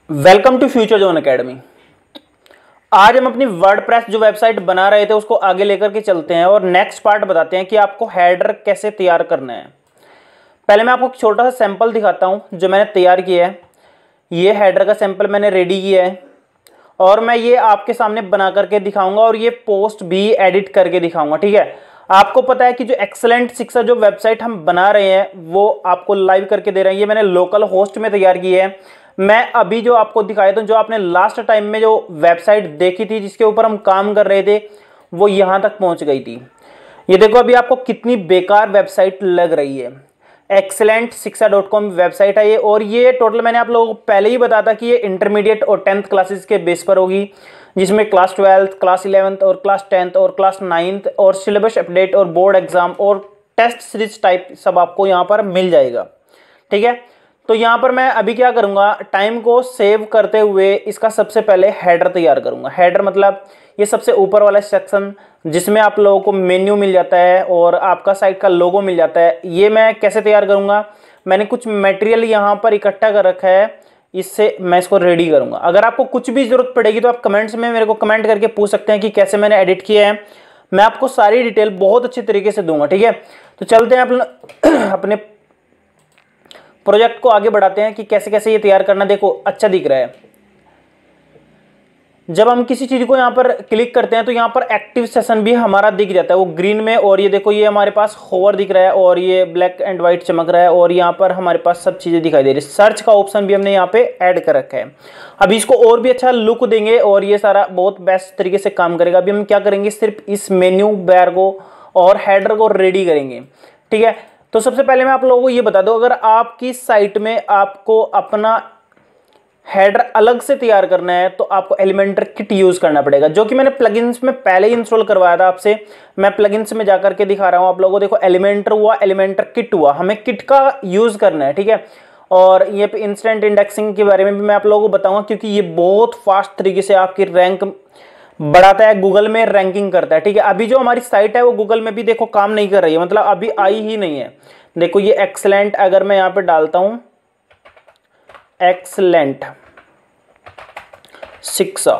Welcome to future zone academy. आज हम अपनी वर्डप्रेस जो वेबसाइट बना रहे थे उसको आगे लेकर के चलते हैं और नेक्स्ट पार्ट बताते हैं कि आपको हेडर कैसे तैयार करना है। पहले मैं आपको एक छोटा सा सैंपल दिखाता हूं जो मैंने तैयार किया है। ये हेडर का सैंपल मैंने रेडी किया है और मैं ये आपके सामने बना करके दिखाऊंगा और ये पोस्ट भी एडिट करके दिखाऊंगा। ठीक है, आपको पता है कि जो एक्सेलेंट शिक्षा जो वेबसाइट हम बना रहे हैं वो आपको लाइव करके दे रहे हैं। ये मैंने लोकल होस्ट में तैयार की है। मैं अभी जो आपको दिखाया था, जो आपने लास्ट टाइम में जो वेबसाइट देखी थी जिसके ऊपर हम काम कर रहे थे, वो यहां तक पहुंच गई थी। ये देखो अभी आपको कितनी बेकार वेबसाइट लग रही है। excellentsiksha.com वेबसाइट है ये, और ये टोटल मैंने आप लोगों को पहले ही बताया था कि ये इंटरमीडिएट और 10th क्लासेस के बेस पर होगी, जिसमें क्लास 12th, क्लास 11th और क्लास 10th और क्लास 9th और सिलेबस अपडेट और बोर्ड एग्जाम और टेस्ट सीरीज टाइप सब आपको यहाँ पर मिल जाएगा। ठीक है, तो यहाँ पर मैं अभी क्या करूँगा, टाइम को सेव करते हुए इसका सबसे पहले हेडर तैयार करूँगा। हेडर मतलब ये सबसे ऊपर वाला सेक्शन जिसमें आप लोगों को मेन्यू मिल जाता है और आपका साइट का लोगो मिल जाता है। ये मैं कैसे तैयार करूँगा, मैंने कुछ मटेरियल यहाँ पर इकट्ठा कर रखा है, इससे मैं इसको रेडी करूँगा। अगर आपको कुछ भी ज़रूरत पड़ेगी तो आप कमेंट्स में मेरे को कमेंट करके पूछ सकते हैं कि कैसे मैंने एडिट किया है। मैं आपको सारी डिटेल बहुत अच्छी तरीके से दूंगा। ठीक है, तो चलते हैं अपने प्रोजेक्ट को आगे बढ़ाते हैं कि कैसे कैसे ये तैयार करना। देखो अच्छा दिख रहा है। जब हम किसी चीज को यहाँ पर क्लिक करते हैं तो यहाँ पर एक्टिव सेशन भी हमारा दिख जाता है वो ग्रीन में, और ये देखो ये हमारे पास होवर दिख रहा है और ये ब्लैक एंड व्हाइट चमक रहा है और यहाँ पर हमारे पास सब चीजें दिखाई दे रही है। सर्च का ऑप्शन भी हमने यहाँ पे ऐड कर रखा है। अभी इसको और भी अच्छा लुक देंगे और ये सारा बहुत बेस्ट तरीके से काम करेगा। अभी हम क्या करेंगे, सिर्फ इस मेन्यू बार को और हेडर को रेडी करेंगे। ठीक है, तो सबसे पहले मैं आप लोगों को ये बता दूं, अगर आपकी साइट में आपको अपना हेडर अलग से तैयार करना है तो आपको एलिमेंटर किट यूज करना पड़ेगा, जो कि मैंने प्लगइन्स में पहले ही इंस्टॉल करवाया था आपसे। मैं प्लगइन्स में जाकर के दिखा रहा हूं आप लोगों को। देखो एलिमेंटर हुआ, एलिमेंटर किट हुआ, हमें किट का यूज करना है। ठीक है, और ये इंस्टेंट इंडेक्सिंग के बारे में भी मैं आप लोगों को बताऊंगा, क्योंकि ये बहुत फास्ट तरीके से आपकी रैंक बढ़ाता है, गूगल में रैंकिंग करता है। ठीक है, अभी जो हमारी साइट है वो गूगल में भी देखो काम नहीं कर रही है, मतलब अभी आई ही नहीं है। देखो ये एक्सेलेंट, अगर मैं यहाँ पे डालता हूं एक्सेलेंट शिक्षा,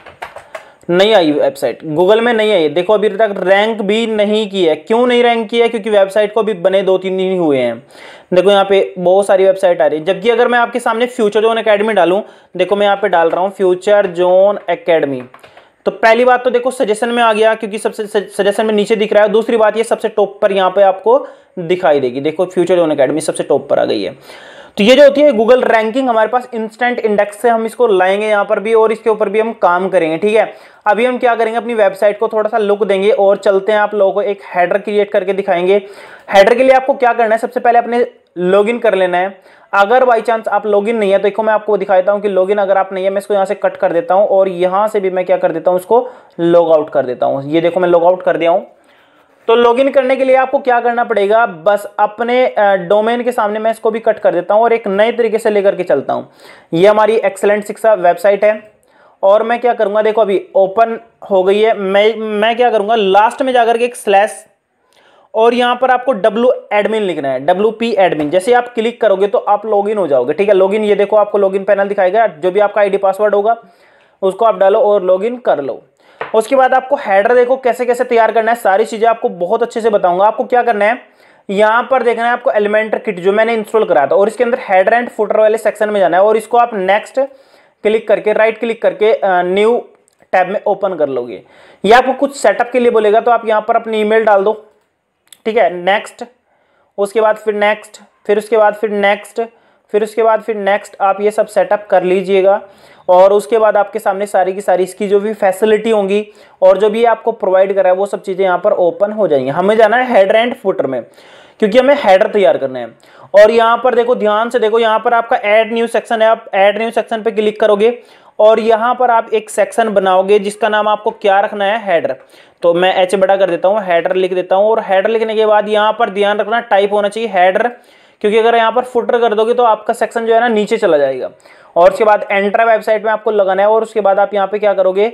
नहीं आई वेबसाइट, गूगल में नहीं आई। देखो अभी तक रैंक भी नहीं की है। क्यों नहीं रैंक किया है, क्योंकि वेबसाइट को अभी बने 2-3 दिन ही हुए हैं। देखो यहाँ पे बहुत सारी वेबसाइट आ रही है, जबकि अगर मैं आपके सामने फ्यूचर जोन एकेडमी डालूं, देखो मैं यहाँ पे डाल रहा हूँ फ्यूचर जोन एकेडमी, तो पहली बात तो देखो सजेशन में आ गया, क्योंकि सबसे सजेशन में नीचे दिख रहा है। दूसरी बात ये सबसे टॉप पर यहाँ पे आपको दिखाई देगी। देखो फ्यूचर जोन एकेडमी सबसे टॉप पर आ गई है। तो ये जो होती है गूगल रैंकिंग, हमारे पास इंस्टेंट इंडेक्स से हम इसको लाएंगे यहाँ पर भी और इसके ऊपर भी हम काम करेंगे। ठीक है, अभी हम क्या करेंगे, अपनी वेबसाइट को थोड़ा सा लुक देंगे और चलते हैं आप लोगों को एक हेडर क्रिएट करके दिखाएंगे। हेडर के लिए आपको क्या करना है, सबसे पहले अपने लॉगिन कर लेना है। अगर बाई चांस आप लॉगिन नहीं है तो देखो मैं आपको दिखाता हूं कि लॉगिन अगर आप नहीं है, मैं इसको यहां से कट कर देता हूं और यहां से भी मैं क्या कर देता हूं, इसको लॉग आउट कर देता हूं। ये देखो मैं लॉग आउट कर दिया हूं। तो लॉगिन करने के लिए आपको क्या करना पड़ेगा, बस अपने डोमेन के सामने मैं इसको भी कट कर देता हूं और एक नए तरीके से लेकर के चलता हूं। ये हमारी एक्सेलेंट शिक्षा वेबसाइट है और मैं क्या करूंगा, देखो अभी ओपन हो गई है। मैं क्या करूंगा, लास्ट में जाकर के एक स्लैश और यहां पर आपको डब्ल्यू एडमिन लिखना है, WP एडमिन। जैसे आप क्लिक करोगे तो आप लॉगिन हो जाओगे। ठीक है, लॉगिन, ये देखो आपको लॉगिन पैनल दिखाएगा, जो भी आपका आईडी पासवर्ड होगा उसको आप डालो और लॉगिन कर लो। उसके बाद आपको हेडर देखो कैसे कैसे तैयार करना है, सारी चीजें आपको बहुत अच्छे से बताऊंगा। आपको क्या करना है, यहां पर देखना है आपको एलिमेंटर किट जो मैंने इंस्टॉल कराया था, और इसके अंदर हेडर एंड फुटर वाले सेक्शन में जाना है और इसको आप नेक्स्ट क्लिक करके, राइट क्लिक करके न्यू टैब में ओपन कर लोगे। ये आपको कुछ सेटअप के लिए बोलेगा, तो आप यहां पर अपनी ईमेल डाल दो। ठीक है, नेक्स्ट, उसके बाद फिर नेक्स्ट, फिर उसके बाद फिर नेक्स्ट, फिर उसके बाद फिर नेक्स्ट। आप ये सब सेटअप कर लीजिएगा और उसके बाद आपके सामने सारी की सारी इसकी जो भी फैसिलिटी होंगी और जो भी आपको प्रोवाइड करा है वो सब चीज़ें यहाँ पर ओपन हो जाएंगी। हमें जाना है हेडर एंड फुटर में, क्योंकि हमें हेडर तैयार करना है। और यहाँ पर देखो ध्यान से देखो, यहाँ पर आपका ऐड न्यू सेक्शन है। आप ऐड न्यू सेक्शन पे क्लिक करोगे और यहाँ पर आप एक सेक्शन बनाओगे जिसका नाम आपको क्या रखना है, हेडर। तो मैं H बड़ा कर देता हूँ, हेडर लिख देता हूँ। और हेडर लिखने के बाद यहाँ पर ध्यान रखना टाइप होना चाहिए हेडर, क्योंकि अगर यहाँ पर फुटर कर दोगे तो आपका सेक्शन जो है ना नीचे चला जाएगा। और उसके बाद एंटर वेबसाइट में आपको लगाना है और उसके बाद आप यहाँ पे क्या करोगे,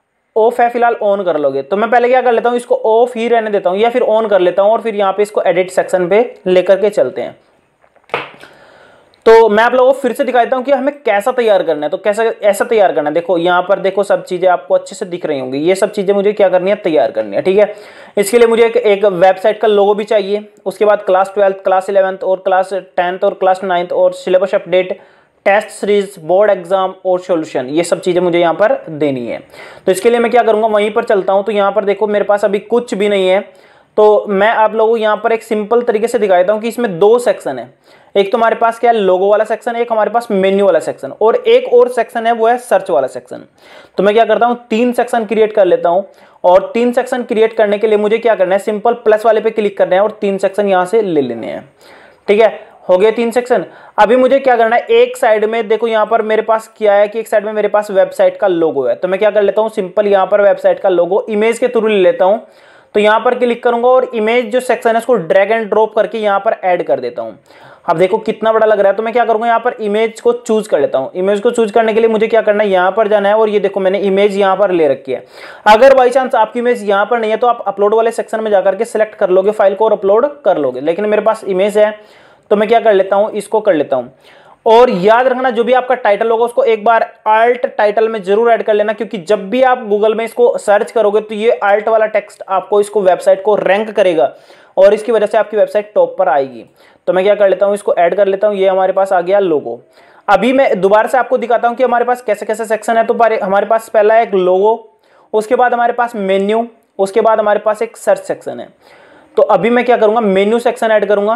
ऑफ है फिलहाल ऑन कर लोगे। तो मैं पहले क्या कर लेता हूँ, इसको ऑफ ही रहने देता हूँ या फिर ऑन कर लेता हूँ और फिर यहाँ पे इसको एडिट सेक्शन पे लेकर के चलते हैं। तो मैं आप लोगों को फिर से दिखाता हूँ कि हमें कैसा तैयार करना है। तो कैसा ऐसा तैयार करना है, देखो यहाँ पर देखो सब चीज़ें आपको अच्छे से दिख रही होंगी। ये सब चीज़ें मुझे क्या करनी है, तैयार करनी है, ठीक है। इसके लिए मुझे एक वेबसाइट का लोगो भी चाहिए, उसके बाद क्लास 12th, क्लास 11th और क्लास 10th और क्लास 9th और syllabus update, test series, board exam और सॉल्यूशन, ये सब चीज़ें मुझे यहाँ पर देनी है। तो इसके लिए मैं क्या करूँगा, वहीं पर चलता हूँ। तो यहाँ पर देखो मेरे पास अभी कुछ भी नहीं है, तो मैं आप लोगों को यहाँ पर एक सिंपल तरीके से दिखाता हूँ कि इसमें दो सेक्शन है। एक तो हमारे पास क्या है, लोगो वाला सेक्शन, एक हमारे पास मेन्यू वाला सेक्शन, और एक और सेक्शन है वो है सर्च वाला सेक्शन। तो मैं क्या करता हूँ, 3 सेक्शन क्रिएट कर लेता हूँ। और 3 सेक्शन क्रिएट करने के लिए मुझे क्या करना है, सिंपल प्लस वाले पे क्लिक करना है और 3 सेक्शन यहाँ से ले लेने हैं, ठीक है। हो गए 3 सेक्शन। अभी मुझे क्या करना है, एक साइड में देखो यहाँ पर मेरे पास क्या है कि एक साइड में मेरे पास वेबसाइट का लोगो है। तो मैं क्या कर लेता हूँ, सिंपल यहाँ पर वेबसाइट का लोगो इमेज के थ्रू ले लेता हूँ। तो यहाँ पर क्लिक करूंगा और इमेज जो सेक्शन है उसको ड्रैग एंड ड्रॉप करके यहाँ पर ऐड कर देता हूँ। अब देखो कितना बड़ा लग रहा है। तो मैं क्या करूंगा, यहाँ पर इमेज को चूज कर लेता हूँ। इमेज को चूज करने के लिए मुझे क्या करना है, यहाँ पर जाना है और ये देखो मैंने इमेज यहाँ पर ले रखी है। अगर बाई चांस आपकी इमेज यहाँ पर नहीं है तो आप अपलोड वाले सेक्शन में जाकर के सिलेक्ट कर लोगे फाइल को और अपलोड कर लोगे, लेकिन मेरे पास इमेज है तो मैं क्या कर लेता हूँ, इसको कर लेता हूँ। और याद रखना जो भी आपका टाइटल होगा उसको एक बार अल्ट टाइटल में जरूर ऐड कर लेना, क्योंकि जब भी आप गूगल में इसको सर्च करोगे तो ये अल्ट वाला टेक्स्ट आपको इसको वेबसाइट को रैंक करेगा और इसकी वजह से आपकी वेबसाइट टॉप पर आएगी। तो मैं क्या कर लेता हूँ, इसको ऐड कर लेता हूँ। ये हमारे पास आ गया लोगो। अभी मैं दोबारा से आपको दिखाता हूँ कि हमारे पास कैसे कैसे सेक्शन है। तो हमारे पास पहला है एक लोगो, उसके बाद हमारे पास मेन्यू, उसके बाद हमारे पास एक सर्च सेक्शन है। तो अभी मैं क्या करूँगा, मेन्यू सेक्शन ऐड करूँगा।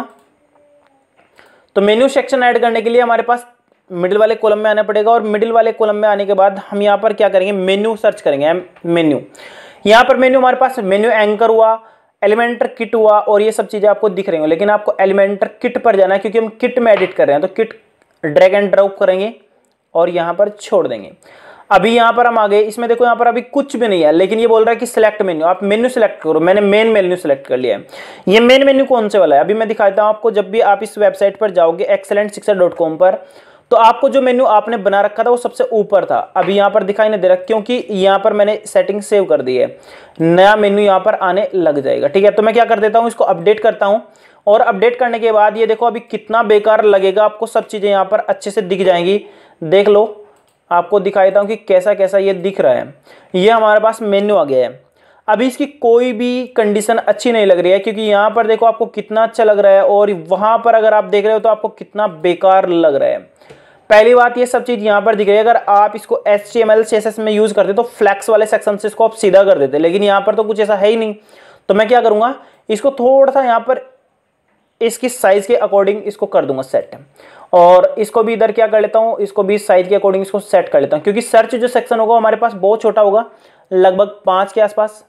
तो मेन्यू सेक्शन ऐड करने के लिए हमारे पास मिडिल वाले कॉलम में आना पड़ेगा और मिडिल वाले कॉलम में आने के बाद हम यहाँ पर क्या करेंगे, मेन्यू सर्च करेंगे। मेन्यू, यहाँ पर मेन्यू हमारे पास मेन्यू एंकर हुआ, एलिमेंटर किट हुआ और ये सब चीज़ें आपको दिख रही हो, लेकिन आपको एलिमेंटर किट पर जाना है क्योंकि हम किट में एडिट कर रहे हैं। तो किट ड्रैग एंड ड्रॉप करेंगे और यहाँ पर छोड़ देंगे। अभी यहाँ पर हम आ गए, इसमें देखो यहाँ पर अभी कुछ भी नहीं है, लेकिन ये बोल रहा है कि सिलेक्ट मेन्यू, आप मेन्यू सिलेक्ट करो। मैंने मेन मेन्यू सिलेक्ट कर लिया है। ये मेन मेन्यू कौन से वाला है, अभी मैं दिखाता हूँ आपको। जब भी आप इस वेबसाइट पर जाओगे excellentशिक्षा.com पर, तो आपको जो मेन्यू आपने बना रखा था वो सबसे ऊपर था। अभी यहाँ पर दिखाई नहीं दे रहा क्योंकि यहाँ पर मैंने सेटिंग सेव कर दी है। नया मेन्यू यहाँ पर आने लग जाएगा, ठीक है। तो मैं क्या कर देता हूँ, इसको अपडेट करता हूँ और अपडेट करने के बाद ये देखो अभी कितना बेकार लगेगा, आपको सब चीज़ें यहाँ पर अच्छे से दिख जाएंगी। देख लो, आपको दिखाता हूँ कि कैसा कैसा ये दिख रहा है। ये हमारे पास मेन्यू आ गया है। अभी इसकी कोई भी कंडीशन अच्छी नहीं लग रही है क्योंकि यहाँ पर देखो आपको कितना अच्छा लग रहा है और वहाँ पर अगर आप देख रहे हो तो आपको कितना बेकार लग रहा है। पहली बात, ये सब चीज़ यहाँ पर दिख रही है। अगर आप इसको HTML CSS में यूज़ करते तो फ्लैक्स वाले सेक्शन से इसको आप सीधा कर देते, लेकिन यहाँ पर तो कुछ ऐसा है ही नहीं। तो मैं क्या करूँगा, इसको थोड़ा सा यहाँ पर इसकी साइज़ के अकॉर्डिंग इसको कर दूंगा सेट, और इसको भी इधर क्या कर लेता हूँ, इसको भी साइज के अकॉर्डिंग इसको सेट कर लेता हूँ, क्योंकि सर्च जो सेक्शन होगा हमारे पास बहुत छोटा होगा, लगभग 5 के आसपास।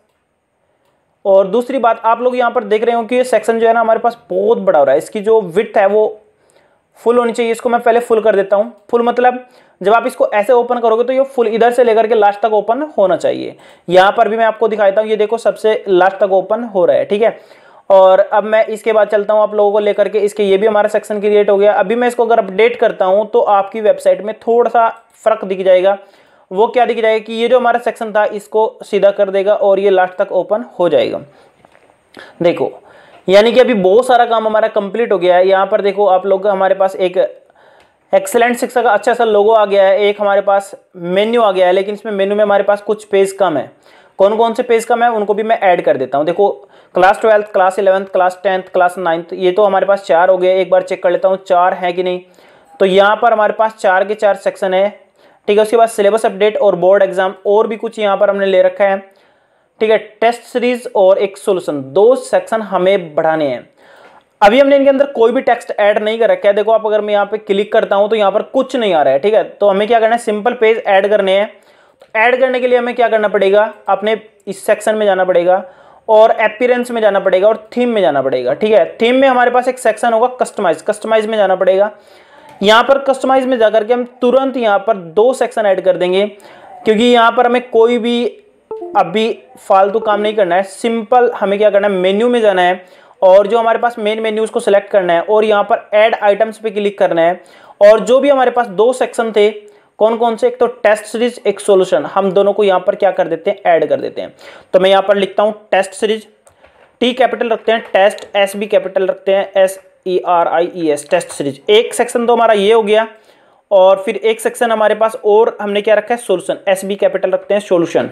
और दूसरी बात, आप लोग यहाँ पर देख रहे हो कि ये सेक्शन जो है ना हमारे पास बहुत बड़ा हो रहा है। इसकी जो विड्थ है वो फुल होनी चाहिए। इसको मैं पहले फुल कर देता हूँ। फुल मतलब जब आप इसको ऐसे ओपन करोगे तो ये फुल इधर से लेकर के लास्ट तक ओपन होना चाहिए। यहाँ पर भी मैं आपको दिखाता हूँ, ये देखो सबसे लास्ट तक ओपन हो रहा है, ठीक है। और अब मैं इसके बाद चलता हूँ आप लोगों को लेकर के, इसके ये भी हमारा सेक्शन क्रिएट हो गया। अभी मैं इसको अगर अपडेट करता हूँ तो आपकी वेबसाइट में थोड़ा सा फर्क दिख जाएगा। वो क्या दिख जाएगा कि ये जो हमारा सेक्शन था इसको सीधा कर देगा और ये लास्ट तक ओपन हो जाएगा। देखो, यानी कि अभी बहुत सारा काम हमारा कंप्लीट हो गया है। यहाँ पर देखो आप लोग, हमारे पास एक एक्सेलेंट शिक्षा का अच्छा सा लोगो आ गया है, एक हमारे पास मेन्यू आ गया है, लेकिन इसमें मेन्यू में हमारे पास कुछ पेज कम है। कौन कौन से पेज कम है उनको भी मैं ऐड कर देता हूँ। देखो, class 12th, class 11th, class 10th, class 9th, ये तो हमारे पास 4 हो गए। एक बार चेक कर लेता हूँ 4 है कि नहीं। तो यहाँ पर हमारे पास 4 के 4 सेक्शन है, ठीक है। उसके बाद सिलेबस अपडेट और बोर्ड एग्जाम और भी कुछ यहाँ पर हमने ले रखा है, ठीक है। टेस्ट सीरीज और एक सोल्यूशन, 2 सेक्शन हमें बढ़ाने हैं। अभी हमने इनके अंदर कोई भी टेक्स्ट ऐड नहीं कर रखा है। देखो आप, अगर मैं यहाँ पे क्लिक करता हूँ तो यहाँ पर कुछ नहीं आ रहा है, ठीक है। तो हमें क्या करना है, सिंपल पेज ऐड करने हैं। तो ऐड करने के लिए हमें क्या करना पड़ेगा, अपने इस सेक्शन में जाना पड़ेगा और अपीयरेंस में जाना पड़ेगा और थीम में जाना पड़ेगा, ठीक है। थीम में हमारे पास एक सेक्शन होगा कस्टमाइज, कस्टमाइज में जाना पड़ेगा। यहाँ पर कस्टमाइज में जाकर के हम तुरंत यहाँ पर 2 सेक्शन ऐड कर देंगे, क्योंकि यहाँ पर हमें कोई भी अभी फालतू काम नहीं करना है। सिंपल हमें क्या करना है, मेन्यू में जाना है और जो हमारे पास मेन मेन्यू उसको सिलेक्ट करना है और यहाँ पर ऐड आइटम्स पे क्लिक करना है। और जो भी हमारे पास 2 सेक्शन थे, कौन कौन से, एक तो टेस्ट सीरीज, एक सॉल्यूशन, हम दोनों को यहाँ पर क्या कर देते हैं, ऐड कर देते हैं। तो मैं यहाँ पर लिखता हूँ टेस्ट सीरीज, T कैपिटल रखते हैं, टेस्ट S भी कैपिटल रखते हैं, SERIES टेस्ट सीरीज। एक सेक्शन तो हमारा ये हो गया और फिर एक सेक्शन हमारे पास और हमने क्या रखा है, सोल्यूशन, SB कैपिटल रखते हैं, सोल्यूशन,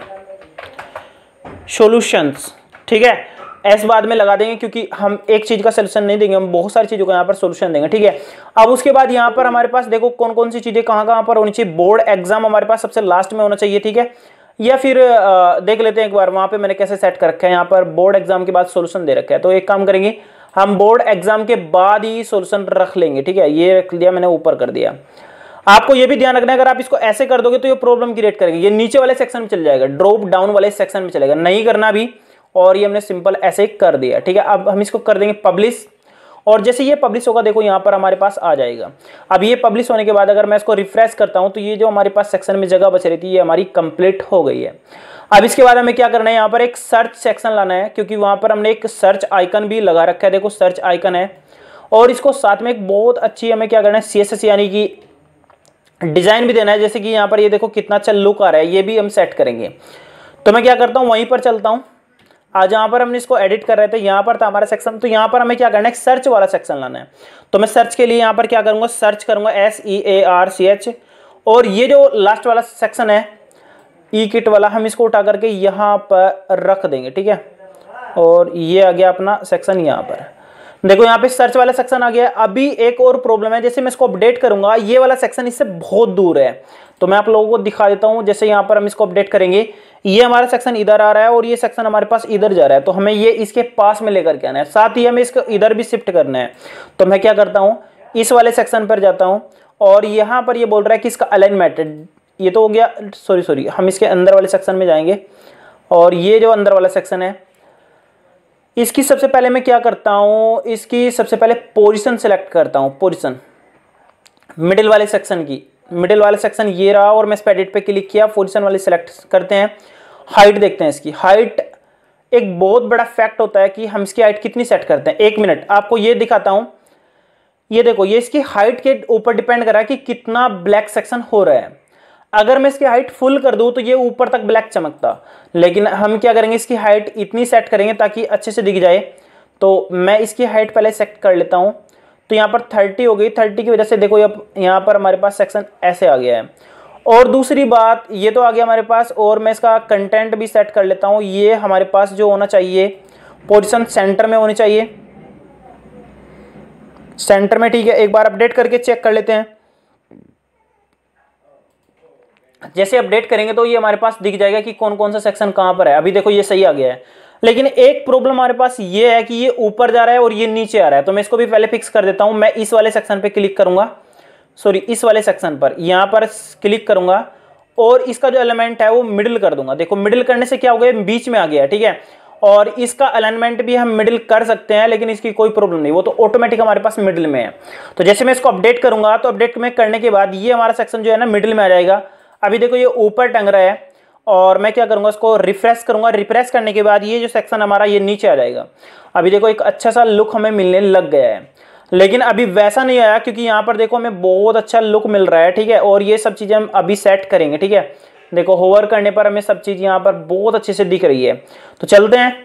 सॉल्यूशंस, ठीक है। एस बाद में लगा देंगे क्योंकि हम एक चीज का सोल्यूशन नहीं देंगे, हम बहुत सारी चीजों का यहाँ पर सोल्यूशन देंगे, ठीक है। अब उसके बाद यहाँ पर हमारे पास देखो कौन कौन सी चीजें कहाँ कहाँ पर होनी चाहिए। बोर्ड एग्जाम हमारे पास सबसे लास्ट में होना चाहिए, ठीक है। या फिर देख लेते हैं एक बार वहां पे मैंने कैसे सेट कर रखा है। यहाँ पर बोर्ड एग्जाम के बाद सोल्यूशन दे रखा है, तो एक काम करेंगे हम बोर्ड एग्जाम के बाद ही सोल्यूशन रख लेंगे, ठीक है। ये रख दिया मैंने, ऊपर कर दिया। आपको ये भी ध्यान रखना है, अगर आप इसको ऐसे कर दोगे तो ये प्रॉब्लम क्रिएट करेगी, ये नीचे वाले सेक्शन में चल जाएगा, ड्रॉप डाउन वाले सेक्शन में चलेगा, नहीं करना भी। और ये हमने सिंपल ऐसे ही कर दिया, ठीक है। अब हम इसको कर देंगे पब्लिश, और जैसे ये पब्लिश होगा देखो यहाँ पर हमारे पास आ जाएगा। अब ये पब्लिश होने के बाद अगर मैं इसको रिफ्रेश करता हूँ तो ये जो हमारे पास सेक्शन में जगह बच रही थी ये हमारी कंप्लीट हो गई है। अब इसके बाद हमें क्या करना है, यहाँ पर एक सर्च सेक्शन लाना है, क्योंकि वहां पर हमने एक सर्च आइकन भी लगा रखा है, देखो सर्च आइकन है। और इसको साथ में एक बहुत अच्छी हमें क्या करना है, CSS यानी कि डिजाइन भी देना है। जैसे कि यहाँ पर ये देखो कितना अच्छा लुक आ रहा है, ये भी हम सेट करेंगे। तो मैं क्या करता हूँ, वहीं पर चलता हूँ। आज यहाँ पर हमने इसको एडिट कर रहे थे, यहाँ पर था हमारा सेक्शन, तो यहाँ पर हमें क्या करना है, सर्च वाला सेक्शन लाना है। तो मैं सर्च के लिए यहाँ पर क्या करूँगा, सर्च करूँगा SEARCH, और ये जो लास्ट वाला सेक्शन है ई किट वाला, हम इसको उठा करके यहाँ पर रख देंगे, ठीक है। और ये आ गया अपना सेक्शन, यहाँ पर देखो यहाँ पे सर्च वाला सेक्शन आ गया। अभी एक और प्रॉब्लम है, जैसे मैं इसको अपडेट करूंगा ये वाला सेक्शन इससे बहुत दूर है, तो मैं आप लोगों को दिखा देता हूँ। जैसे यहाँ पर हम इसको अपडेट करेंगे, ये हमारा सेक्शन इधर आ रहा है और ये सेक्शन हमारे पास इधर जा रहा है, तो हमें ये इसके पास में लेकर के आना है, साथ ही हमें इसको इधर भी शिफ्ट करना है। तो मैं क्या करता हूँ, इस वाले सेक्शन पर जाता हूँ और यहाँ पर ये बोल रहा है कि इसका अलाइनमेंट, ये तो हो गया, सॉरी हम इसके अंदर वाले सेक्शन में जाएंगे। और ये जो अंदर वाला सेक्शन है इसकी सबसे पहले मैं क्या करता हूँ, इसकी सबसे पहले पोजीशन सेलेक्ट करता हूँ, पोजीशन मिडिल वाले सेक्शन की, मिडिल वाला सेक्शन ये रहा और मैं इस पे एडिट पे क्लिक किया, पोजीशन वाले सेलेक्ट करते हैं। हाइट देखते हैं, इसकी हाइट एक बहुत बड़ा फैक्ट होता है कि हम इसकी हाइट कितनी सेट करते हैं। 1 मिनट आपको ये दिखाता हूँ, ये देखो ये इसकी हाइट के ऊपर डिपेंड कर रहा है कि कितना ब्लैक सेक्शन हो रहा है। अगर मैं इसकी हाइट फुल कर दूं तो ये ऊपर तक ब्लैक चमकता, लेकिन हम क्या करेंगे, इसकी हाइट इतनी सेट करेंगे ताकि अच्छे से दिख जाए। तो मैं इसकी हाइट पहले सेट कर लेता हूं, तो यहाँ पर 30 हो गई। 30 की वजह से देखो यहाँ पर हमारे पास सेक्शन ऐसे आ गया है। और दूसरी बात, ये तो आ गया हमारे पास, और मैं इसका कंटेंट भी सेट कर लेता हूँ। ये हमारे पास जो होना चाहिए, पोजीशन सेंटर में होनी चाहिए, सेंटर में, ठीक है। एक बार अपडेट करके चेक कर लेते हैं। जैसे अपडेट करेंगे तो ये हमारे पास दिख जाएगा कि कौन कौन सा सेक्शन कहां पर है। अभी देखो ये सही आ गया है, लेकिन एक प्रॉब्लम हमारे पास ये है कि ये ऊपर जा रहा है और ये नीचे आ रहा है। तो मैं इसको भी पहले फिक्स कर देता हूं। मैं इस वाले सेक्शन पे क्लिक करूंगा, सॉरी इस वाले सेक्शन पर यहां पर क्लिक करूंगा और इसका जो एलिमेंट है वो मिडिल कर दूंगा। देखो मिडिल करने से क्या हो गया, बीच में आ गया, ठीक है। और इसका अलाइनमेंट भी हम मिडिल कर सकते हैं, लेकिन इसकी कोई प्रॉब्लम नहीं, वो तो ऑटोमेटिक हमारे पास मिडिल में है। तो जैसे मैं इसको अपडेट करूंगा तो अपडेट में करने के बाद ये हमारा सेक्शन जो है ना मिडिल में आ जाएगा। अभी देखो ये ऊपर टंग रहा है और मैं क्या करूंगा, इसको रिफ्रेश करूंगा। रिफ्रेश करने के बाद ये जो सेक्शन हमारा ये नीचे आ जाएगा। अभी देखो एक अच्छा सा लुक हमें मिलने लग गया है, लेकिन अभी वैसा नहीं आया क्योंकि यहाँ पर देखो हमें बहुत अच्छा लुक मिल रहा है, ठीक है। और ये सब चीजें हम अभी सेट करेंगे, ठीक है। देखो होवर करने पर हमें सब चीज यहाँ पर बहुत अच्छे से दिख रही है। तो चलते हैं।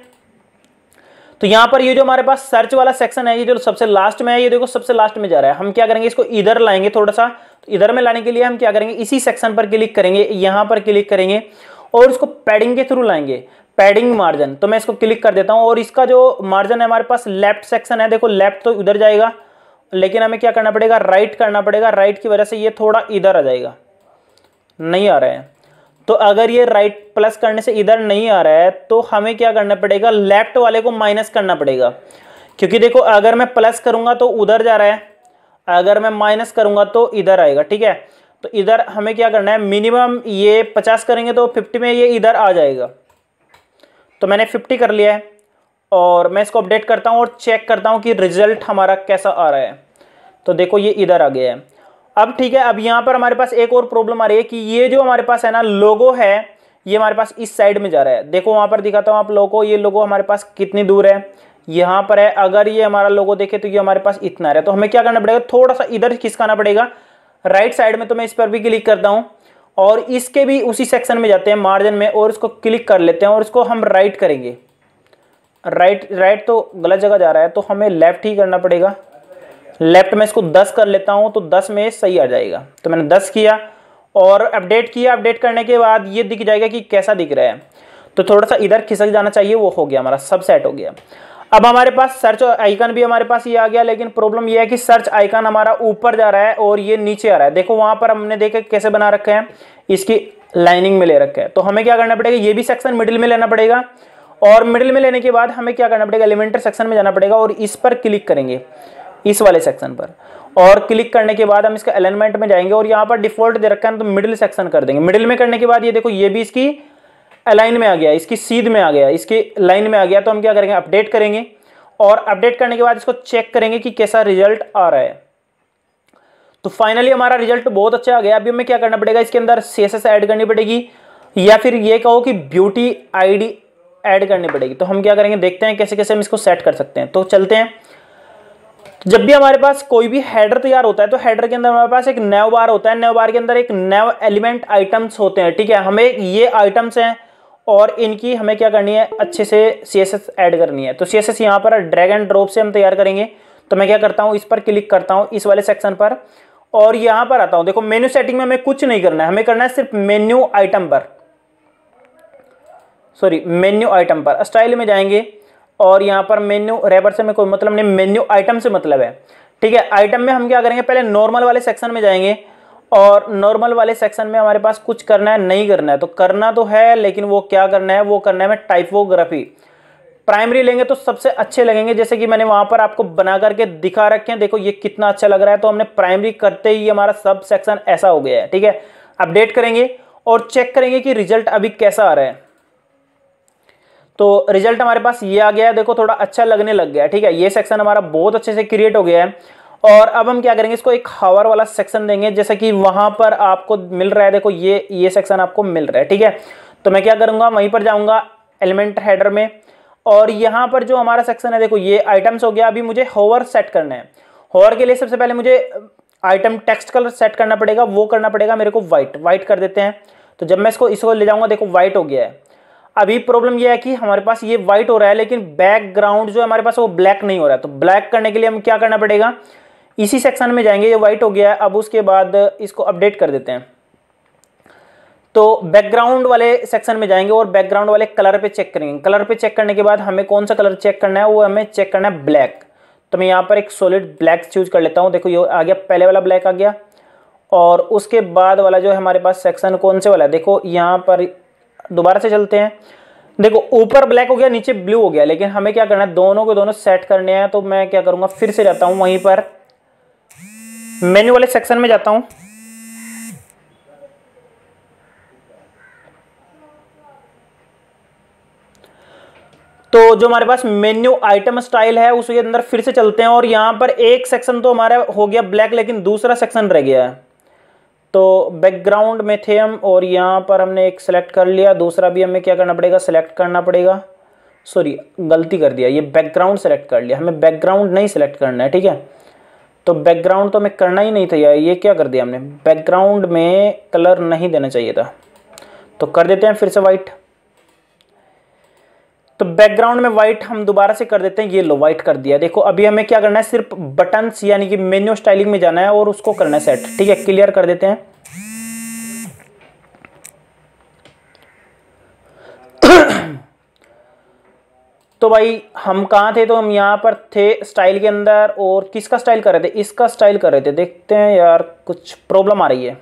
तो यहाँ पर ये जो हमारे पास सर्च वाला सेक्शन है, ये जो सबसे लास्ट में है, ये देखो सबसे लास्ट में जा रहा है। हम क्या करेंगे, इसको इधर लाएंगे थोड़ा सा। तो इधर में लाने के लिए हम क्या करेंगे, इसी सेक्शन पर क्लिक करेंगे, यहाँ पर क्लिक करेंगे और इसको पैडिंग के थ्रू लाएंगे, पैडिंग मार्जिन। तो मैं इसको क्लिक कर देता हूँ और इसका जो मार्जिन है हमारे पास लेफ्ट सेक्शन है, देखो लेफ्ट तो उधर जाएगा, लेकिन हमें क्या करना पड़ेगा, राइट करना पड़ेगा। राइट की वजह से ये थोड़ा इधर आ जाएगा, नहीं आ रहा है। तो अगर ये राइट प्लस करने से इधर नहीं आ रहा है तो हमें क्या करना पड़ेगा, लेफ्ट वाले को माइनस करना पड़ेगा। क्योंकि देखो अगर मैं प्लस करूंगा तो उधर जा रहा है, अगर मैं माइनस करूंगा तो इधर आएगा, ठीक है। तो इधर हमें क्या करना है, मिनिमम ये 50 करेंगे तो 50 में ये इधर आ जाएगा। तो मैंने 50 कर लिया है और मैं इसको अपडेट करता हूँ और चेक करता हूँ कि रिजल्ट हमारा कैसा आ रहा है। तो देखो ये इधर आ गया है। अब ठीक है, अब यहाँ पर हमारे पास एक और प्रॉब्लम आ रही है कि ये जो हमारे पास है ना लोगो है, ये हमारे पास इस साइड में जा रहा है। देखो वहां पर दिखाता हूँ आप लोगों को, ये लोगो हमारे पास कितनी दूर है, यहाँ पर है। अगर ये हमारा लोगो देखे तो ये हमारे पास इतना है, तो हमें क्या करना पड़ेगा, थोड़ा सा इधर खिसकाना पड़ेगा राइट साइड में। तो मैं इस पर भी क्लिक करता हूँ और इसके भी उसी सेक्शन में जाते हैं मार्जिन में और इसको क्लिक कर लेते हैं और इसको हम राइट करेंगे। राइट तो गलत जगह जा रहा है, तो हमें लेफ्ट ही करना पड़ेगा। लेफ्ट में इसको 10 कर लेता हूँ तो 10 में सही आ जाएगा। तो मैंने 10 किया और अपडेट किया। अपडेट करने के बाद ये दिख जाएगा कि कैसा दिख रहा है। तो थोड़ा सा इधर खिसक जाना चाहिए, वो हो गया, हमारा सब सेट हो गया। अब हमारे पास सर्च आइकन भी हमारे पास ये आ गया, लेकिन प्रॉब्लम ये है कि सर्च आइकन हमारा ऊपर जा रहा है और ये नीचे आ रहा है। देखो वहां पर हमने देखा कैसे बना रखे हैं, इसकी लाइनिंग में ले रखे हैं। तो हमें क्या करना पड़ेगा, ये भी सेक्शन मिडिल में लेना पड़ेगा और मिडिल में लेने के बाद हमें क्या करना पड़ेगा, एलिमेंटर सेक्शन में जाना पड़ेगा और इस पर क्लिक करेंगे, इस वाले सेक्शन पर। और क्लिक करने के बाद हम इसका अलाइनमेंट में जाएंगे और यहाँ पर डिफॉल्ट दे रखा है तो मिडिल सेक्शन कर देंगे। मिडिल में करने के बाद ये देखो ये भी इसकी अलाइन में आ गया, इसकी सीध में आ गया, इसकी लाइन में आ गया। तो हम क्या करेंगे, अपडेट करेंगे और अपडेट करने के बाद इसको चेक करेंगे कि कैसा रिजल्ट आ रहा है। तो फाइनली हमारा रिजल्ट बहुत अच्छा आ गया। अभी हमें क्या करना पड़ेगा, इसके अंदर CSS ऐड करनी पड़ेगी या फिर ये कहो कि ब्यूटी आईडी ऐड करनी पड़ेगी। तो हम क्या करेंगे, देखते हैं कैसे कैसे हम इसको सेट कर सकते हैं। तो चलते हैं। जब भी हमारे पास कोई भी हेडर तैयार होता है तो हेडर के अंदर हमारे पास एक नैव बार होता है। नैव बार के अंदर एक नैव एलिमेंट आइटम्स होते हैं, ठीक है। हमें ये आइटम्स हैं और इनकी हमें क्या करनी है, अच्छे से CSS ऐड करनी है। तो CSS यहाँ पर ड्रैग एंड ड्रॉप से हम तैयार करेंगे। तो मैं क्या करता हूँ, इस पर क्लिक करता हूँ, इस वाले सेक्शन पर, और यहाँ पर आता हूँ। देखो मेन्यू सेटिंग में हमें कुछ नहीं करना है, हमें करना है सिर्फ मेन्यू आइटम पर, सॉरी मेन्यू आइटम पर स्टाइल में जाएंगे और यहाँ पर मेन्यू रैपर से में कोई मतलब नहीं, मेन्यू आइटम से मतलब है, ठीक है। आइटम में हम क्या करेंगे, पहले नॉर्मल वाले सेक्शन में जाएंगे और नॉर्मल वाले सेक्शन में हमारे पास कुछ करना है नहीं करना है। तो करना तो है, लेकिन वो क्या करना है, वो करना है हमें टाइपोग्राफी। प्राइमरी लेंगे तो सबसे अच्छे लगेंगे, जैसे कि मैंने वहां पर आपको बना करके दिखा रखे हैं। देखो ये कितना अच्छा लग रहा है। तो हमने प्राइमरी करते ही हमारा सब सेक्शन ऐसा हो गया है, ठीक है। अपडेट करेंगे और चेक करेंगे कि रिजल्ट अभी कैसा आ रहा है। तो रिजल्ट हमारे पास ये आ गया है। देखो थोड़ा अच्छा लगने लग गया है, ठीक है। ये सेक्शन हमारा बहुत अच्छे से क्रिएट हो गया है। और अब हम क्या करेंगे, इसको एक हावर वाला सेक्शन देंगे, जैसे कि वहां पर आपको मिल रहा है। देखो ये सेक्शन आपको मिल रहा है, ठीक है। तो मैं क्या करूंगा, वहीं पर जाऊंगा एलिमेंट हेडर में और यहाँ पर जो हमारा सेक्शन है, देखो ये आइटम्स हो गया। अभी मुझे होवर सेट करना है। होवर के लिए सबसे पहले मुझे आइटम टेक्स्ट कलर सेट करना पड़ेगा, वो करना पड़ेगा मेरे को वाइट कर देते हैं। तो जब मैं इसको ले जाऊंगा, देखो वाइट हो गया है। अभी प्रॉब्लम यह है कि हमारे पास ये वाइट हो रहा है, लेकिन बैकग्राउंड जो हमारे पास वो ब्लैक नहीं हो रहा है। तो ब्लैक करने के लिए हम क्या करना पड़ेगा, इसी सेक्शन में जाएंगे। ये वाइट हो गया है। अब उसके बाद इसको अपडेट कर देते हैं। तो बैकग्राउंड वाले सेक्शन में जाएंगे और बैकग्राउंड वाले कलर पे चेक करेंगे। कलर पे चेक करने के बाद हमें कौन सा कलर चेक करना है, वो हमें चेक करना है ब्लैक। तो मैं यहाँ पर एक सॉलिड ब्लैक चूज कर लेता हूँ। देखो ये आ गया, पहले वाला ब्लैक आ गया। और उसके बाद वाला जो है हमारे पास सेक्शन कौन से वाला है, देखो यहाँ पर दोबारा से चलते हैं। देखो ऊपर ब्लैक हो गया, नीचे ब्लू हो गया, लेकिन हमें क्या करना है, दोनों के दोनों सेट करने हैं। तो मैं क्या करूंगा, फिर से जाता हूं वहीं पर मेन्यू वाले सेक्शन में जाता हूं। तो जो हमारे पास मेन्यू आइटम स्टाइल है उसके अंदर फिर से चलते हैं और यहां पर एक सेक्शन तो हमारा हो गया ब्लैक, लेकिन दूसरा सेक्शन रह गया है। तो बैकग्राउंड में थे हम और यहाँ पर हमने एक सेलेक्ट कर लिया। दूसरा भी हमें क्या करना पड़ेगा, सेलेक्ट करना पड़ेगा। सॉरी गलती कर दिया, ये बैकग्राउंड सेलेक्ट कर लिया। हमें बैकग्राउंड नहीं सेलेक्ट करना है, ठीक है। तो बैकग्राउंड तो हमें करना ही नहीं था यार, ये क्या कर दिया हमने, बैकग्राउंड में कलर नहीं देना चाहिए था। तो कर देते हैं फिर से वाइट। तो बैकग्राउंड में वाइट हम दोबारा से कर देते हैं। ये लो वाइट कर दिया। देखो अभी हमें क्या करना है, सिर्फ बटन्स यानी कि मेन्यू स्टाइलिंग में जाना है और उसको करना है सेट, ठीक है। क्लियर कर देते हैं। तो भाई हम कहाँ थे, तो हम यहाँ पर थे स्टाइल के अंदर और किसका स्टाइल कर रहे थे, इसका स्टाइल कर रहे थे। देखते हैं यार कुछ प्रॉब्लम आ रही है।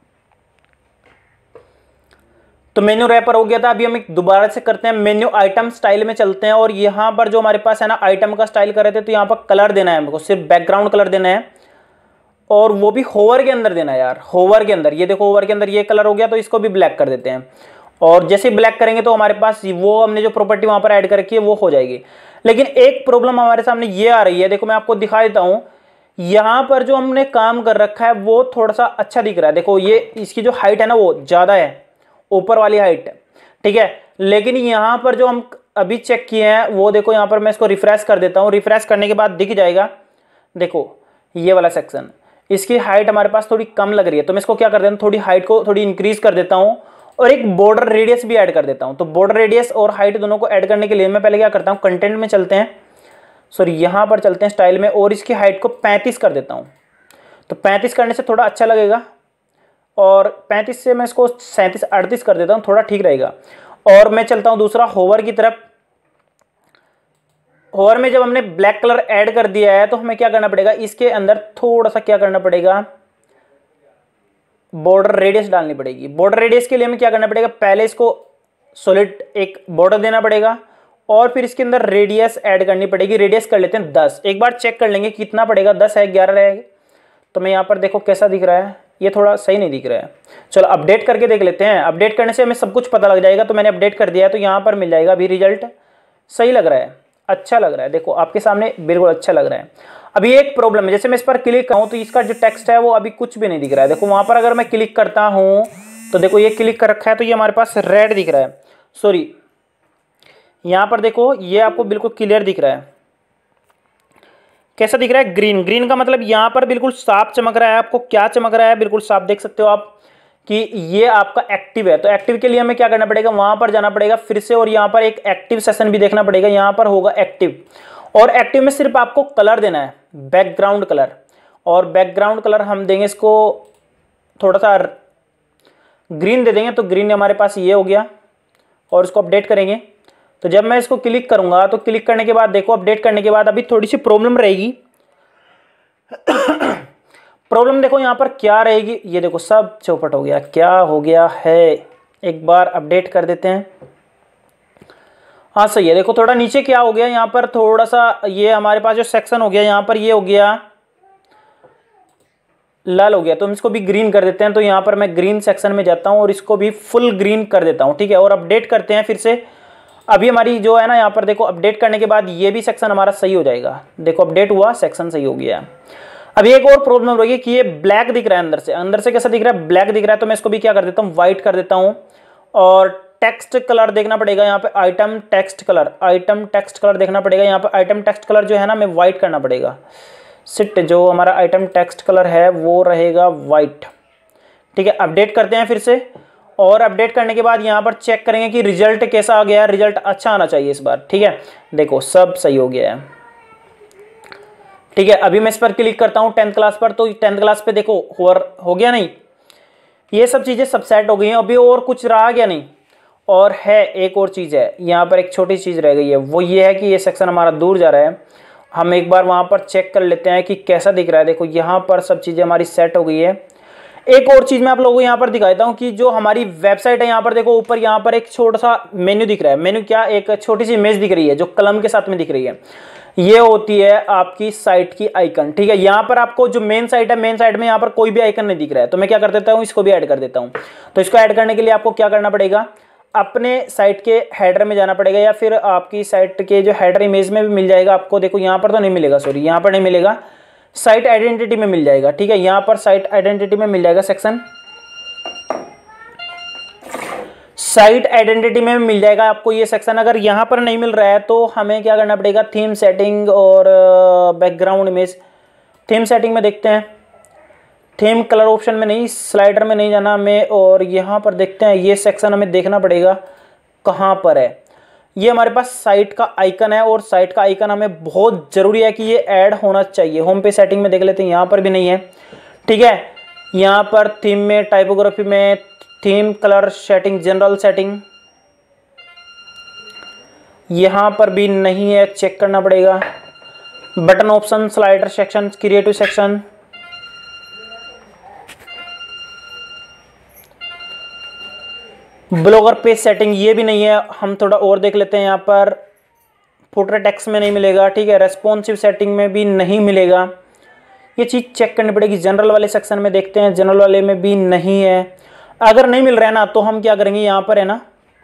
तो मेन्यू रैपर हो गया था। अभी हम दोबारा से करते हैं, मेन्यू आइटम स्टाइल में चलते हैं और यहाँ पर जो हमारे पास है ना आइटम का स्टाइल कर रहे थे, तो यहाँ पर कलर देना है हमको, सिर्फ बैकग्राउंड कलर देना है और वो भी होवर के अंदर देना है यार। होवर के अंदर, ये देखो होवर के अंदर ये कलर हो गया, तो इसको भी ब्लैक कर देते हैं। और जैसे ब्लैक करेंगे तो हमारे पास वो हमने जो प्रॉपर्टी वहां पर ऐड कर रखी है वो हो जाएगी। लेकिन एक प्रॉब्लम हमारे सामने ये आ रही है, देखो मैं आपको दिखा देता हूं। यहाँ पर जो हमने काम कर रखा है वो थोड़ा सा अच्छा दिख रहा है। देखो ये इसकी जो हाइट है ना वो ज्यादा है, ऊपर वाली हाइट, ठीक है। लेकिन यहाँ पर जो हम अभी चेक किए हैं वो देखो, यहाँ पर मैं इसको रिफ्रेश कर देता हूँ। रिफ्रेश करने के बाद दिख जाएगा, देखो ये वाला सेक्शन, इसकी हाइट हमारे पास थोड़ी कम लग रही है। तो मैं इसको क्या कर देता हूँ, थोड़ी हाइट को थोड़ी इंक्रीज कर देता हूँ और एक बॉर्डर रेडियस भी ऐड कर देता हूँ। तो बॉर्डर रेडियस और हाइट दोनों को ऐड करने के लिए मैं पहले क्या करता हूँ, कंटेंट में चलते हैं। सॉरी यहाँ पर चलते हैं स्टाइल में और इसकी हाइट को 35 कर देता हूँ। तो 35 करने से थोड़ा अच्छा लगेगा और 35 से मैं इसको 37 38 कर देता हूँ, थोड़ा ठीक रहेगा। और मैं चलता हूँ दूसरा होवर की तरफ। होवर में जब हमने ब्लैक कलर ऐड कर दिया है तो हमें क्या करना पड़ेगा, इसके अंदर थोड़ा सा क्या करना पड़ेगा, बॉर्डर रेडियस डालनी पड़ेगी। बॉर्डर रेडियस के लिए हमें क्या करना पड़ेगा, पहले इसको सॉलिड एक बॉर्डर देना पड़ेगा और फिर इसके अंदर रेडियस ऐड करनी पड़ेगी। रेडियस कर लेते हैं 10। एक बार चेक कर लेंगे कितना पड़ेगा, 10 है 11 रहेगा। तो मैं यहाँ पर देखो कैसा दिख रहा है, ये थोड़ा सही नहीं दिख रहा है। चलो अपडेट करके देख लेते हैं। अपडेट करने से हमें सब कुछ पता लग जाएगा। तो मैंने अपडेट कर दिया है तो यहाँ पर मिल जाएगा अभी रिजल्ट। सही लग रहा है, अच्छा लग रहा है, देखो आपके सामने बिल्कुल अच्छा लग रहा है। अभी एक प्रॉब्लम है, जैसे मैं इस पर क्लिक करूँ तो इसका जो टेक्स्ट है वो अभी कुछ भी नहीं दिख रहा है। देखो वहाँ पर अगर मैं क्लिक करता हूँ तो देखो ये क्लिक कर रखा है तो ये हमारे पास रेड दिख रहा है। सॉरी, यहाँ पर देखो ये आपको बिल्कुल क्लियर दिख रहा है। कैसा दिख रहा है, ग्रीन। ग्रीन का मतलब यहाँ पर बिल्कुल साफ चमक रहा है। आपको क्या चमक रहा है, बिल्कुल साफ देख सकते हो आप कि ये आपका एक्टिव है। तो एक्टिव के लिए हमें क्या करना पड़ेगा, वहां पर जाना पड़ेगा फिर से और यहाँ पर एक एक्टिव सेशन भी देखना पड़ेगा। यहाँ पर होगा एक्टिव और एक्टिव में सिर्फ आपको कलर देना है, बैकग्राउंड कलर। और बैकग्राउंड कलर हम देंगे इसको थोड़ा सा ग्रीन दे देंगे। तो ग्रीन हमारे पास ये हो गया और इसको अपडेट करेंगे। तो जब मैं इसको क्लिक करूंगा तो क्लिक करने के बाद देखो अपडेट करने के बाद अभी थोड़ी सी प्रॉब्लम रहेगी। प्रॉब्लम देखो यहाँ पर क्या रहेगी, ये देखो सब चौपट हो गया। क्या हो गया है, एक बार अपडेट कर देते हैं। हाँ सही है, देखो थोड़ा नीचे क्या हो गया, यहाँ पर थोड़ा सा ये हमारे पास जो सेक्शन हो गया यहाँ पर ये हो गया लाल हो गया। तो हम इसको भी ग्रीन कर देते हैं। तो यहाँ पर मैं ग्रीन सेक्शन में जाता हूँ और इसको भी फुल ग्रीन कर देता हूँ, ठीक है। और अपडेट करते हैं फिर से। अभी हमारी जो है ना यहाँ पर देखो अपडेट करने के बाद ये भी सेक्शन हमारा सही हो जाएगा। देखो अपडेट हुआ, सेक्शन सही हो गया। अभी एक और प्रॉब्लम रही है कि ये ब्लैक दिख रहा है अंदर से। अंदर से कैसा दिख रहा है, ब्लैक दिख रहा है। तो मैं इसको भी क्या कर देता हूँ, व्हाइट कर देता हूँ। और टेक्स्ट कलर देखना पड़ेगा यहाँ पे, item text colour. Item text colour देखना पड़ेगा यहाँ पे। आइटम टेक्स्ट कलर जो है ना, हमें व्हाइट करना पड़ेगा। सिट जो हमारा आइटम टेक्स्ट कलर है वो रहेगा व्हाइट, ठीक है। अपडेट करते हैं फिर से और अपडेट करने के बाद यहाँ पर चेक करेंगे कि रिजल्ट कैसा आ गया है। रिजल्ट अच्छा आना चाहिए इस बार, ठीक है। देखो सब सही हो गया है, ठीक है। अभी मैं इस पर क्लिक करता हूँ 10th क्लास पर। तो 10th क्लास पे देखो हो गया नहीं, ये सब चीज़ें सब सेट हो गई हैं। अभी और कुछ रहा गया नहीं। और है एक और चीज़ है, यहाँ पर एक छोटी चीज़ रह गई है, वो ये है कि ये सेक्शन हमारा दूर जा रहा है। हम एक बार वहाँ पर चेक कर लेते हैं कि कैसा दिख रहा है। देखो यहाँ पर सब चीज़ें हमारी सेट हो गई है। एक और चीज़ मैं आप लोगों को यहाँ पर दिखाता हूँ कि जो हमारी वेबसाइट है, यहाँ पर देखो ऊपर यहाँ पर एक छोटा सा मेन्यू दिख रहा है। मेन्यू क्या, एक छोटी सी इमेज दिख रही है जो कलम के साथ में दिख रही है। ये होती है आपकी साइट की आइकन, ठीक है। यहाँ पर आपको जो मेन साइट है, मेन साइट में यहाँ पर कोई भी आइकन नहीं दिख रहा है। तो मैं क्या कर देता हूँ, इसको भी ऐड कर देता हूँ। तो इसको ऐड करने के लिए आपको क्या करना पड़ेगा, अपने साइट के हेडर में जाना पड़ेगा या फिर आपकी साइट के जो हेडर इमेज में भी मिल जाएगा आपको। देखो यहाँ पर तो नहीं मिलेगा, सॉरी यहाँ पर नहीं मिलेगा, साइट आइडेंटिटी में मिल जाएगा, ठीक है। यहाँ पर साइट आइडेंटिटी में मिल जाएगा सेक्शन, साइट आइडेंटिटी में मिल जाएगा आपको ये सेक्शन। अगर यहाँ पर नहीं मिल रहा है तो हमें क्या करना पड़ेगा, थीम सेटिंग और बैकग्राउंड इमेज। थीम सेटिंग में देखते हैं, थीम कलर ऑप्शन में नहीं, स्लाइडर में नहीं जाना हमें। और यहाँ पर देखते हैं, ये सेक्शन हमें देखना पड़ेगा कहाँ पर है। ये हमारे पास साइट का आइकन है और साइट का आइकन हमें बहुत ज़रूरी है कि ये ऐड होना चाहिए। होम पे सेटिंग में देख लेते हैं, यहाँ पर भी नहीं है, ठीक है। यहाँ पर थीम में, टाइपोग्राफी में, theme colour setting, general setting, यहाँ पर भी नहीं है, चेक करना पड़ेगा। Button option, slider section, creative section, blogger page setting, ये भी नहीं है। हम थोड़ा और देख लेते हैं। यहाँ पर फुटर टेक्स्ट में नहीं मिलेगा, ठीक है। रेस्पॉन्सिव सेटिंग में भी नहीं मिलेगा, ये चीज़ चेक करनी पड़ेगी। जनरल वाले सेक्शन में देखते हैं, जनरल वाले में भी नहीं है। अगर नहीं मिल रहा है ना तो हम क्या करेंगे, यहाँ पर है ना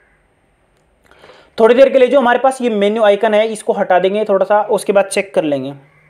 थोड़ी देर के लिए जो हमारे पास ये मेन्यू आइकन है इसको हटा देंगे थोड़ा सा, उसके बाद चेक कर लेंगे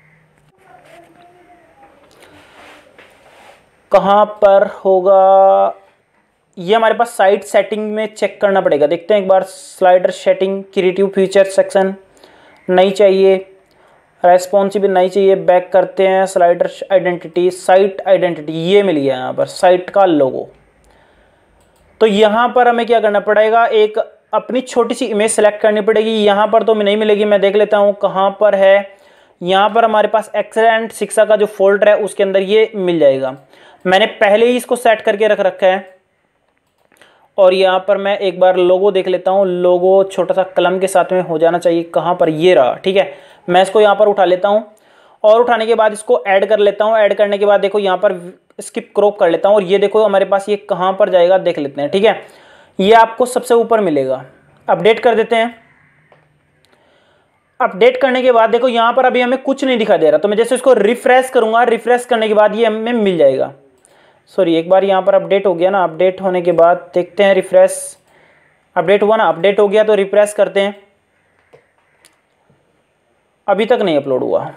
कहाँ पर होगा। ये हमारे पास साइट सेटिंग में चेक करना पड़ेगा। देखते हैं एक बार, slider setting, creative feature section नहीं चाहिए, रेस्पॉन्सिव नहीं चाहिए। बैक करते हैं, स्लाइडर आइडेंटिटी, साइट आइडेंटिटी, ये मिल गया यहाँ पर साइट का लोगो। तो यहाँ पर हमें क्या करना पड़ेगा, एक अपनी छोटी सी इमेज सेलेक्ट करनी पड़ेगी। यहाँ पर तो नहीं मिलेगी, मैं देख लेता हूँ कहाँ पर है। यहाँ पर हमारे पास एक्सेलेंट शिक्षा का जो फोल्डर है उसके अंदर ये मिल जाएगा। मैंने पहले ही इसको सेट करके रख रखा है। और यहाँ पर मैं एक बार लोगो देख लेता हूँ। लोगो छोटा सा कलम के साथ में हो जाना चाहिए, कहाँ पर, ये रहा। ठीक है, मैं इसको यहाँ पर उठा लेता हूँ और उठाने के बाद इसको ऐड कर लेता हूँ। ऐड करने के बाद देखो यहाँ पर स्किप क्रॉप कर लेता हूँ और ये देखो हमारे पास ये कहाँ पर जाएगा देख लेते हैं। ठीक है, ये आपको सबसे ऊपर मिलेगा। अपडेट कर देते हैं। अपडेट करने के बाद देखो यहाँ पर अभी हमें कुछ नहीं दिखा दे रहा, तो मैं जैसे इसको रिफ्रेश करूँगा, रिफ्रेश करने के बाद ये हमें मिल जाएगा। सॉरी, एक बार यहाँ पर अपडेट हो गया ना, अपडेट होने के बाद देखते हैं रिफ्रेश। अपडेट हुआ ना, अपडेट हो गया तो रिफ्रेश करते हैं। अभी तक नहीं अपलोड हुआ,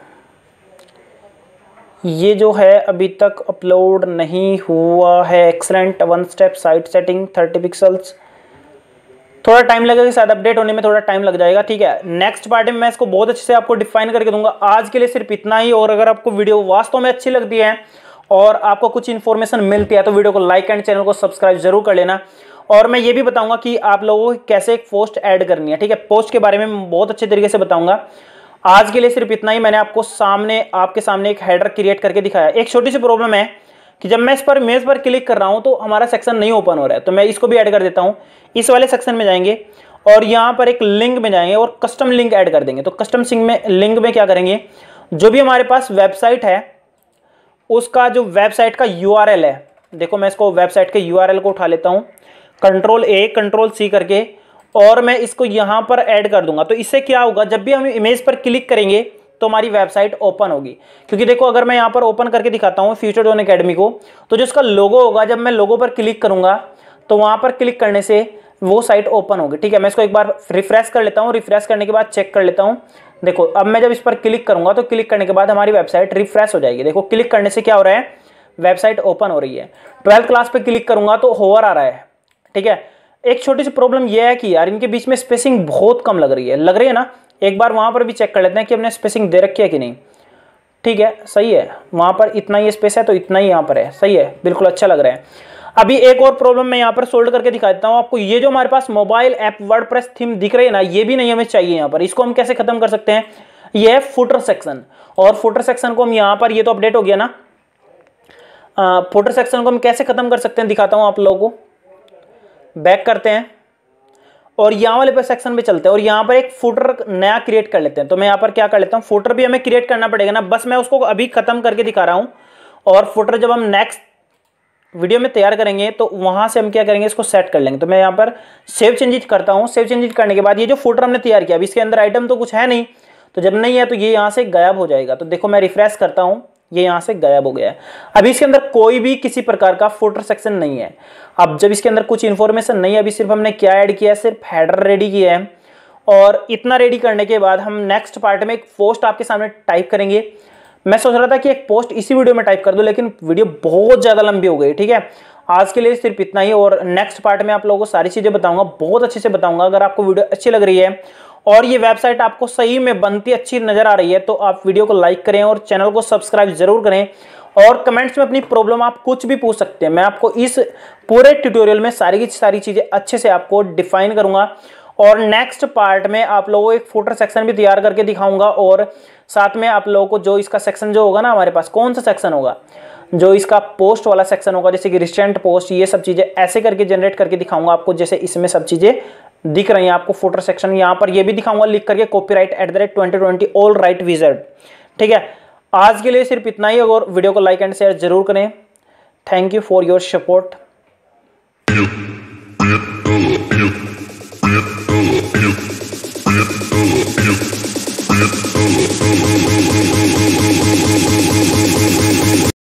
ये जो है अभी तक अपलोड नहीं हुआ है। Excellent, one step site setting 30 pixels, थोड़ा टाइम लगेगा, शायद अपडेट होने में थोड़ा टाइम लग जाएगा। ठीक है, नेक्स्ट पार्ट में मैं इसको बहुत अच्छे से आपको डिफाइन करके दूंगा। आज के लिए सिर्फ इतना ही। और अगर आपको वीडियो वास्तव में अच्छी लगती है और आपको कुछ इन्फॉर्मेशन मिलती है तो वीडियो को लाइक एंड चैनल को सब्सक्राइब जरूर कर लेना। और मैं ये भी बताऊंगा कि आप लोगों को कैसे एक पोस्ट ऐड करनी है। ठीक है, पोस्ट के बारे में बहुत अच्छे तरीके से बताऊंगा। आज के लिए सिर्फ इतना ही। मैंने आपके सामने एक हेडर क्रिएट करके दिखाया। एक छोटी सी प्रॉब्लम है कि जब मैं इस पर इमेज पर क्लिक कर रहा हूं तो हमारा सेक्शन नहीं ओपन हो रहा है, तो मैं इसको भी ऐड कर देता हूं। इस वाले सेक्शन में जाएंगे और यहां पर एक लिंक में जाएंगे और कस्टम लिंक ऐड कर देंगे। तो कस्टम लिंक में क्या करेंगे, जो भी हमारे पास वेबसाइट है उसका जो वेबसाइट का URL है, देखो मैं इसको वेबसाइट के URL को उठा लेता हूं, Ctrl+A Ctrl+C करके, और मैं इसको यहां पर ऐड कर दूंगा। तो इससे क्या होगा, जब भी हम इमेज पर क्लिक करेंगे तो हमारी वेबसाइट ओपन होगी। क्योंकि देखो अगर मैं यहां पर ओपन करके दिखाता हूं फ्यूचर जोन एकेडमी को, तो जो इसका लोगो होगा, जब मैं लोगो पर क्लिक करूंगा तो वहां पर क्लिक करने से वो साइट ओपन होगी। ठीक है, मैं इसको एक बार रिफ्रेश कर लेता हूं। रिफ्रेश करने के बाद चेक कर लेता हूं। देखो अब मैं जब इस पर क्लिक करूंगा तो क्लिक करने के बाद हमारी वेबसाइट रिफ्रेश हो जाएगी। देखो क्लिक करने से क्या हो रहा है, वेबसाइट ओपन हो रही है। 12th क्लास पे क्लिक करूंगा तो होवर आ रहा है। ठीक है, एक छोटी सी प्रॉब्लम यह है कि यार इनके बीच में स्पेसिंग बहुत कम लग रही है ना। एक बार वहां पर भी चेक कर लेते हैं कि हमने स्पेसिंग दे रखी है कि नहीं। ठीक है, सही है, वहां पर इतना ही स्पेस है तो इतना ही यहाँ पर है। सही है, बिल्कुल अच्छा लग रहा है। अभी एक और प्रॉब्लम मैं यहाँ पर सोल्व करके दिखा देता हूँ आपको। ये जो हमारे पास मोबाइल ऐप वर्डप्रेस थीम दिख रही है ना, ये भी नहीं हमें चाहिए यहाँ पर। इसको हम कैसे खत्म कर सकते हैं, ये है फुटर सेक्शन। और फुटर सेक्शन को हम यहाँ पर, ये तो अपडेट हो गया ना, फुटर सेक्शन को हम कैसे खत्म कर सकते हैं दिखाता हूँ आप लोगों को। बैक करते हैं और यहाँ वाले पे सेक्शन पे चलते हैं और यहाँ पर एक फुटर नया क्रिएट कर लेते हैं। तो मैं यहाँ पर क्या कर लेता हूँ, फुटर भी हमें क्रिएट करना पड़ेगा ना, बस मैं उसको अभी खत्म करके दिखा रहा हूँ। और फुटर जब हम नेक्स्ट वीडियो में तैयार करेंगे तो वहां से हम क्या करेंगे, इसको सेट कर लेंगे। तो मैं यहाँ पर सेव चेंजेस करता हूँ। सेव चेंजेस करने के बाद ये जो फुटर हमने तैयार किया, अभी इसके अंदर आइटम तो कुछ है नहीं, तो जब नहीं है तो ये यहाँ से गायब हो जाएगा। तो देखो मैं रिफ्रेश करता हूँ, ये यहाँ से गायब हो गया है। अभी इसके अंदर कोई भी किसी प्रकार का फुटर सेक्शन नहीं है। अब जब इसके अंदर कुछ इन्फॉर्मेशन नहीं है, अभी सिर्फ हमने क्या ऐड किया है, सिर्फ हेडर रेडी किया है। और इतना रेडी करने के बाद हम नेक्स्ट पार्ट में एक पोस्ट आपके सामने टाइप करेंगे। मैं सोच रहा था कि एक पोस्ट इसी वीडियो में टाइप कर दूं, लेकिन वीडियो बहुत ज्यादा लंबी हो गई। ठीक है, आज के लिए सिर्फ इतना ही और नेक्स्ट पार्ट में आप लोगों को सारी चीजें बताऊंगा, बहुत अच्छे से बताऊंगा। अगर आपको वीडियो अच्छी लग रही है और ये वेबसाइट आपको सही में बनती अच्छी नजर आ रही है तो आप वीडियो को लाइक करें और चैनल को सब्सक्राइब जरूर करें। और कमेंट्स में अपनी प्रॉब्लम आप कुछ भी पूछ सकते हैं, मैं आपको इस पूरे ट्यूटोरियल में सारी की सारी चीजें अच्छे से आपको डिफाइन करूंगा। और नेक्स्ट पार्ट में आप लोगों को एक फुटर सेक्शन भी तैयार करके दिखाऊंगा और साथ में आप लोगों को जो इसका सेक्शन जो होगा ना, हमारे पास कौन सा सेक्शन होगा, जो इसका पोस्ट वाला सेक्शन होगा, जैसे कि रिसेंट पोस्ट, ये सब चीजें ऐसे करके जनरेट करके दिखाऊंगा आपको, जैसे इसमें सब चीजें दिख रही हैं आपको। फुटर सेक्शन यहाँ पर ये भी दिखाऊंगा लिख करके, कॉपीराइट @2020 ऑल राइट विजर्ड। ठीक है, आज के लिए सिर्फ इतना ही और वीडियो को लाइक एंड शेयर जरूर करें। Thank you for your support.